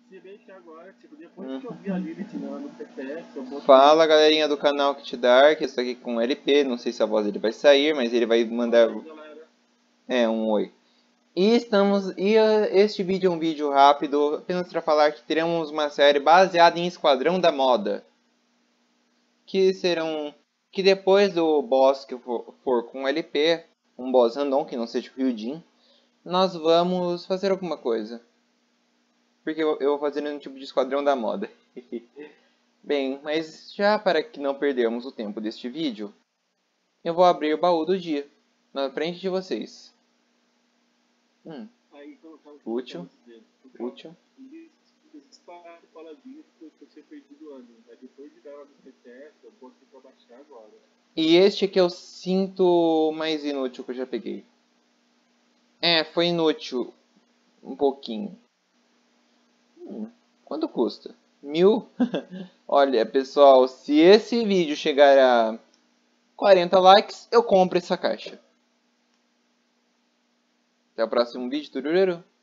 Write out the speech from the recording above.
decidi deixar agora, tipo, depois que eu vi a Lilith no TPS, eu botei... Fala, galerinha do canal Kit Dark, eu estou aqui com o LP, não sei se a voz dele vai sair, mas ele vai mandar... Aí, galera, um oi. Este vídeo é um vídeo rápido, apenas para falar que teremos uma série baseada em Esquadrão da Moda. Que depois do boss que for com o LP, um boss random que não seja o Ryujin, nós vamos fazer alguma coisa. Porque eu vou fazer um tipo de Esquadrão da Moda. Bem, mas já para que não perdermos o tempo deste vídeo, eu vou abrir o baú do dia, na frente de vocês. aí colocava Útil, dentro. útil. Disparado paladino que eu tinha perdido antes. Aí depois de dar ela no TPS, eu botei pra baixar agora. E este que eu sinto mais inútil que eu já peguei. Foi inútil. Um pouquinho. Quanto custa? 1000? Olha, pessoal, se esse vídeo chegar a 40 likes, eu compro essa caixa. Até o próximo vídeo, turururu.